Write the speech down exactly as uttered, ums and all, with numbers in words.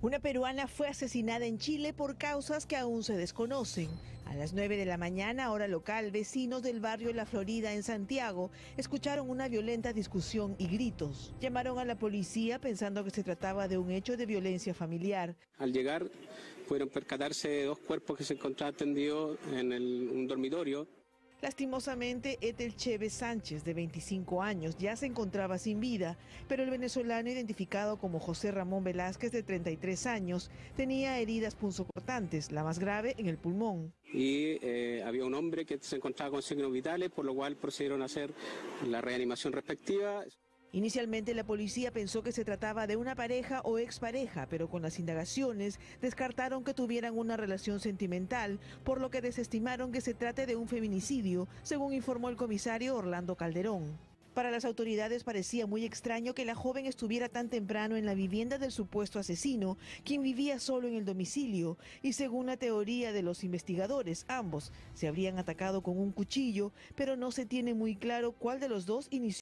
Una peruana fue asesinada en Chile por causas que aún se desconocen. A las nueve de la mañana, hora local, vecinos del barrio La Florida en Santiago escucharon una violenta discusión y gritos. Llamaron a la policía pensando que se trataba de un hecho de violencia familiar. Al llegar, pudieron percatarse de dos cuerpos que se encontraban tendidos en el, un dormitorio. Lastimosamente, Ethel Chévez Sánchez, de veinticinco años, ya se encontraba sin vida, pero el venezolano, identificado como José Ramón Velázquez, de treinta y tres años, tenía heridas punzocortantes, la más grave en el pulmón. Y eh, había un hombre que se encontraba con signos vitales, por lo cual procedieron a hacer la reanimación respectiva. Inicialmente la policía pensó que se trataba de una pareja o expareja, pero con las indagaciones descartaron que tuvieran una relación sentimental, por lo que desestimaron que se trate de un feminicidio, según informó el comisario Orlando Calderón. Para las autoridades parecía muy extraño que la joven estuviera tan temprano en la vivienda del supuesto asesino, quien vivía solo en el domicilio, y según la teoría de los investigadores, ambos se habrían atacado con un cuchillo, pero no se tiene muy claro cuál de los dos inició